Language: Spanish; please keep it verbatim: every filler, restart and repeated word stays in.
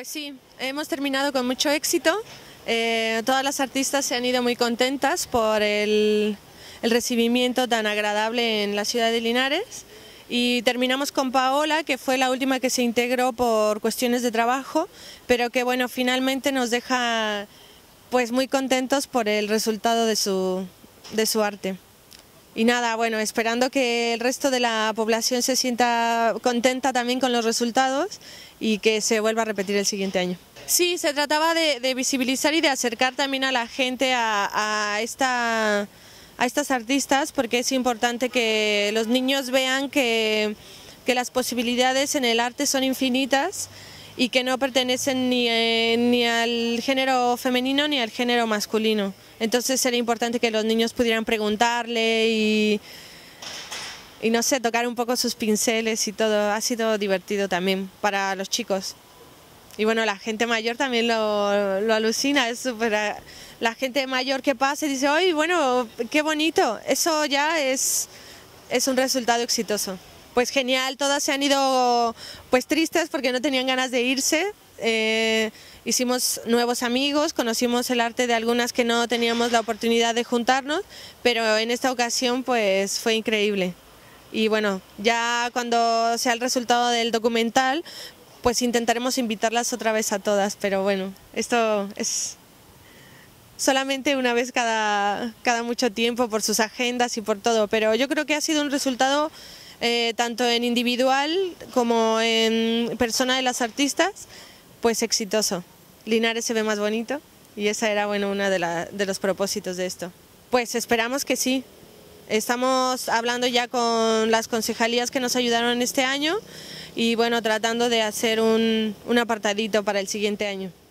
Pues sí, hemos terminado con mucho éxito. Eh, todas las artistas se han ido muy contentas por el, el recibimiento tan agradable en la ciudad de Linares. Y terminamos con Paola, que fue la última que se integró por cuestiones de trabajo, pero que bueno, finalmente nos deja pues muy contentos por el resultado de su, de su arte. Y nada, bueno, esperando que el resto de la población se sienta contenta también con los resultados y que se vuelva a repetir el siguiente año. Sí, se trataba de, de visibilizar y de acercar también a la gente a, a, esta, a estas artistas, porque es importante que los niños vean que, que las posibilidades en el arte son infinitas y que no pertenecen ni, eh, ni al género femenino ni al género masculino. Entonces era importante que los niños pudieran preguntarle y, y no sé, tocar un poco sus pinceles y todo. Ha sido divertido también para los chicos. Y bueno, la gente mayor también lo, lo alucina, es súper... La gente mayor que pasa y dice, ¡ay, bueno, qué bonito! Eso ya es, es un resultado exitoso. Pues genial, todas se han ido pues tristes porque no tenían ganas de irse. Eh, hicimos nuevos amigos, conocimos el arte de algunas que no teníamos la oportunidad de juntarnos, pero en esta ocasión pues fue increíble. Y bueno, ya cuando sea el resultado del documental, pues intentaremos invitarlas otra vez a todas, pero bueno, esto es solamente una vez cada, cada mucho tiempo por sus agendas y por todo, pero yo creo que ha sido un resultado eh, tanto en individual como en persona de las artistas, pues exitoso. Linares se ve más bonito y esa era bueno, uno de, la, de los propósitos de esto. Pues esperamos que sí. Estamos hablando ya con las concejalías que nos ayudaron este año y bueno, tratando de hacer un, un apartadito para el siguiente año.